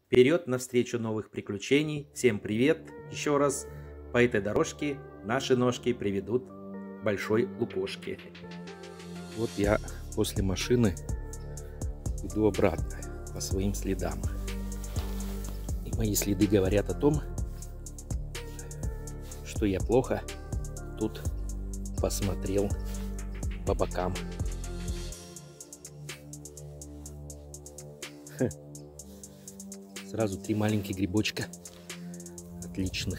Вперед навстречу новых приключений. Всем привет! Еще раз по этой дорожке наши ножки приведут к большой лукошке. Вот я после машины иду обратно по своим следам. И мои следы говорят о том, что я плохо тут посмотрел по бокам. Сразу 3 маленьких грибочка отличных.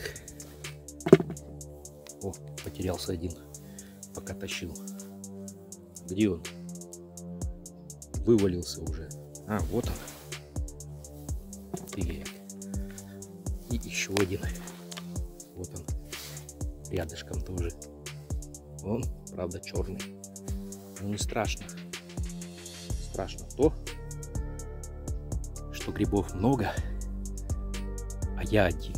О, потерялся один, пока тащил. Где он? Вывалился уже. А, вот он. Привет. И еще один. Вот он. Рядышком тоже. Он, правда, черный. Но не страшно. Страшно то, что грибов много, а я один.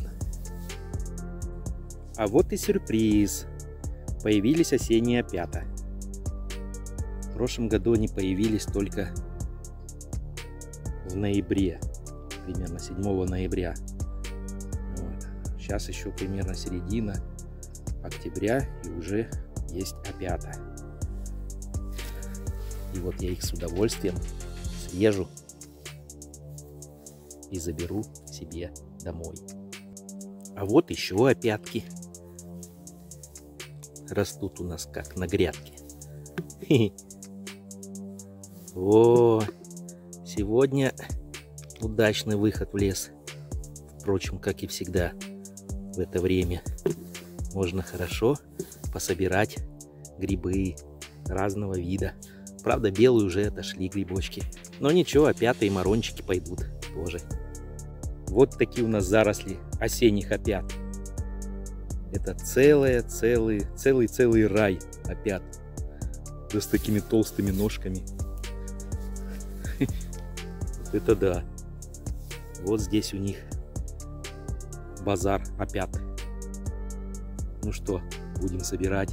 А вот и сюрприз. Появились осенние опята. В прошлом году они появились только в ноябре. Примерно 7 ноября. Вот. Сейчас еще примерно середина октября, и уже есть опята. И вот я их с удовольствием срежу и заберу себе домой. А вот еще опятки растут у нас как на грядке. О, сегодня удачный выход в лес. Впрочем, как и всегда в это время. Можно хорошо пособирать грибы разного вида. Правда, белые уже отошли грибочки. Но ничего, опята и марончики пойдут тоже. Вот такие у нас заросли осенних опят. Это целый рай опят. Да с такими толстыми ножками. Вот это да. Вот здесь у них базар опят. Ну что, будем собирать.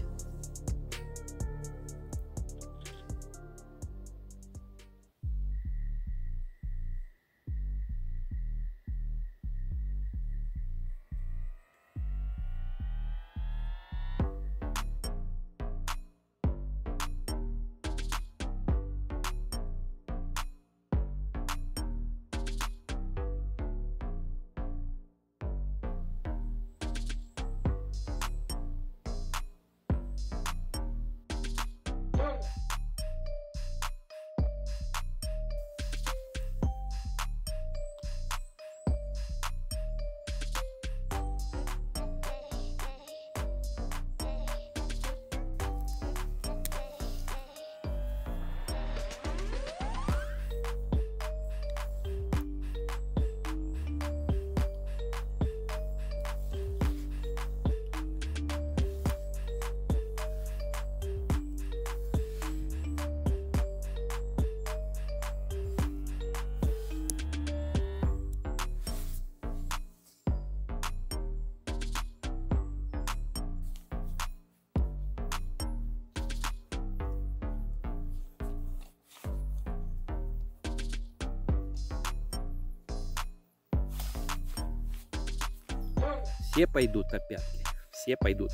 Все пойдут опятки. Все пойдут.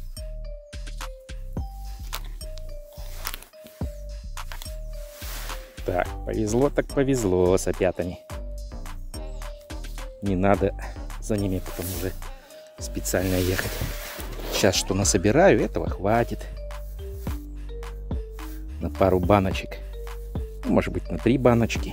Так, повезло так повезло с опятами. Не надо за ними потом уже специально ехать. Сейчас что насобираю, этого хватит. На пару баночек. Может быть, на 3 баночки.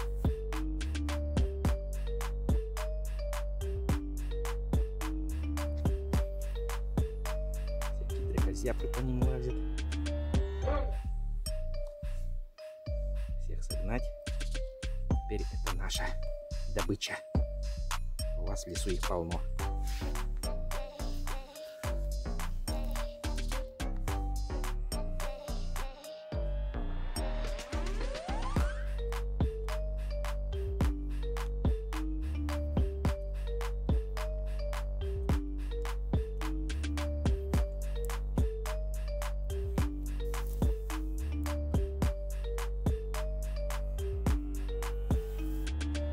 Зябры по ним лазят. Всех согнать. Теперь это наша добыча. У вас в лесу их полно.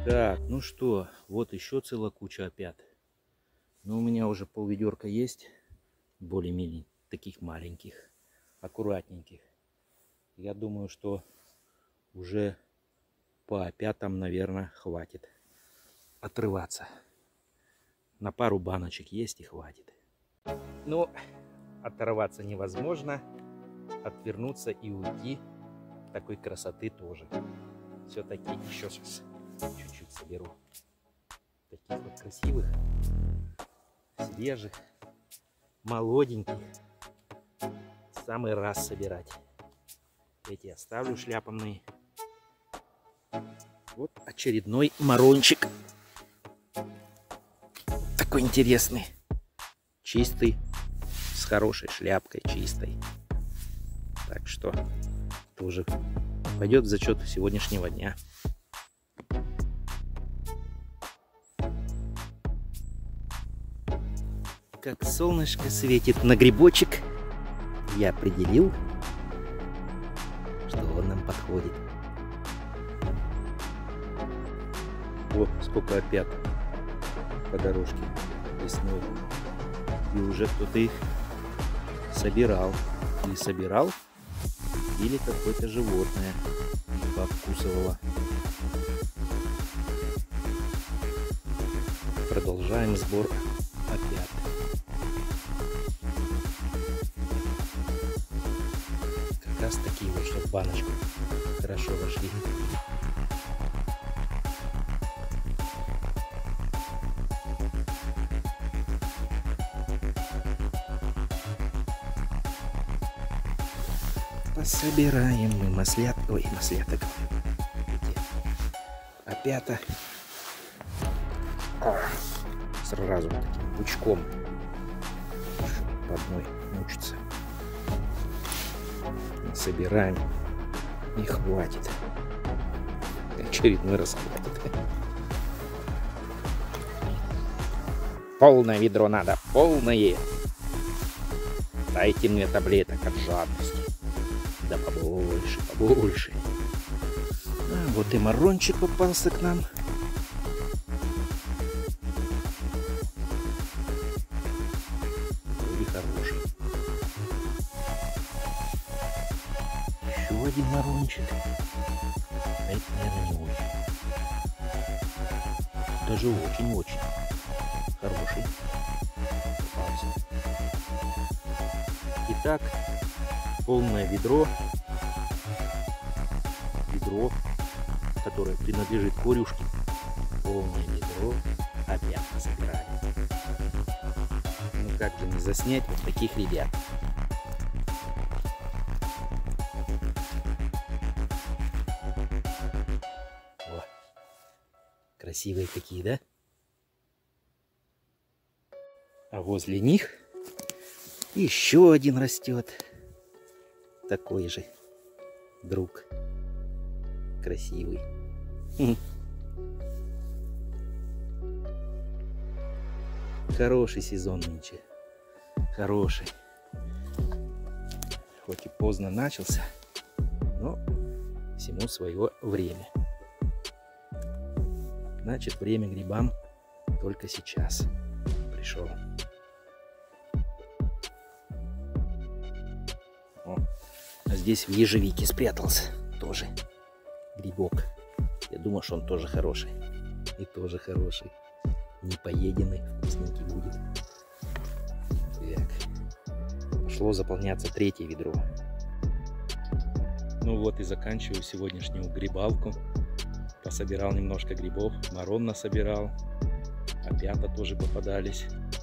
Так, ну что, вот еще целая куча опят. Но у меня уже полведерка есть, более-менее таких маленьких, аккуратненьких. Я думаю, что уже по опятам, наверное, хватит отрываться. На пару баночек есть и хватит. Но оторваться невозможно, отвернуться и уйти такой красоты тоже. Все-таки еще сейчас чуть-чуть соберу таких вот красивых, свежих, молоденьких. В самый раз собирать. Эти оставлю шляпанные. Вот очередной марончик. Такой интересный. Чистый, с хорошей шляпкой, чистой. Так что тоже пойдет в зачет сегодняшнего дня. Как солнышко светит на грибочек, я определил, что он нам подходит. Вот сколько опят по дорожке лесной. И уже кто-то их собирал. Или собирал, или какое-то животное их пообкусывало. Продолжаем сбор опят. Как раз такие вот, что в баночку хорошо вошли. Пособираем мы маслят. Ой, масляток. Опята. Сразу таким пучком. По одной мучиться. Собираем. И хватит. Очередной раз хватит. Полное ведро надо. Полное. Дайте мне таблеток от жадности. Да побольше, побольше. А вот и марончик попался к нам. Вроде хороший. Еще один марончик. А это, наверное, не очень. Даже очень-очень хороший попался. Итак, полное ведро, которое принадлежит корюшке, полное ведро опять собирали. Ну как же не заснять вот таких ребят. О, красивые какие, да? А возле них еще один растет. Такой же друг. Красивый. Хороший сезон нынче. Хороший. Хоть и поздно начался, но всему свое время. Значит, время грибам только сейчас пришел. А здесь в ежевике спрятался тоже грибок. Я думал, что он тоже хороший. И тоже хороший. Непоеденный, вкусненький будет. Так. Пошло заполняться третье ведро. Ну вот и заканчиваю сегодняшнюю грибалку. Пособирал немножко грибов. Марон насобирал. Опята тоже попадались.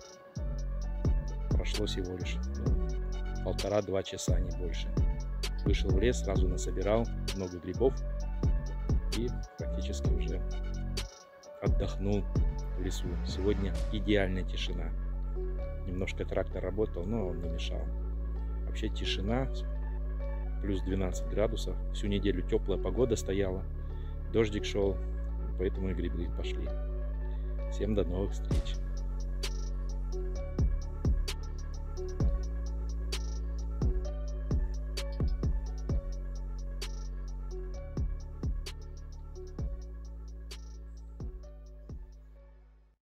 Прошло всего лишь 1,5-2 часа, не больше. Вышел в лес, сразу насобирал много грибов и практически уже отдохнул в лесу. Сегодня идеальная тишина. Немножко трактор работал, но он не мешал. Вообще тишина, плюс 12 градусов. Всю неделю теплая погода стояла, дождик шел, поэтому и грибы пошли. Всем до новых встреч.